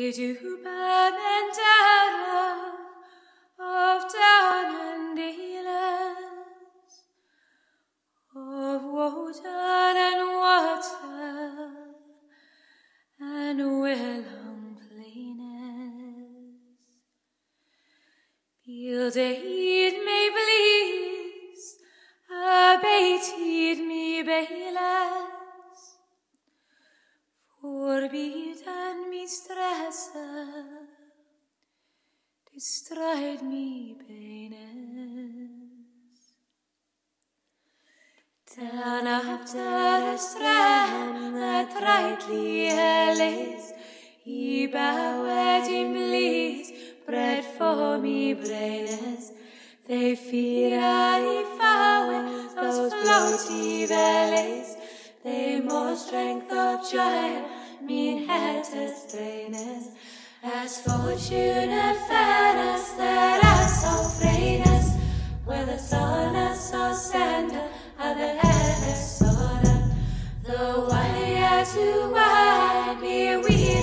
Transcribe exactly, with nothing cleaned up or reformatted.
du bemendere of down and dealers, of water and water, and willing plainest. Build aid me please, abated me bayless, forbidden me stresse, distride me paines. Down after a strand that rightly lays, he bowed in bliss, bread for me braines. They fear I found those floaty valleys, they more strength of joy, mean head to strainers. As fortune fed us, that us so freeness, where the sun is so sender, and the head is soda. The wire to wide me we